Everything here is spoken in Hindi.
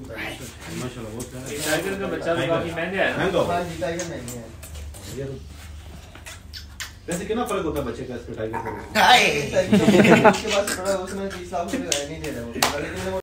माशाल्लाह बहुत प्यारा। टाइगर का बच्चा भी काफी महंगा है। हाँ जी टाइगर महंगे हैं। वैसे कितना फर्क होता है बच्चे का इसके टाइगर का? उसके पास थोड़ा उसमें 20 लाख रुपए नहीं दे रहा वो, लेकिन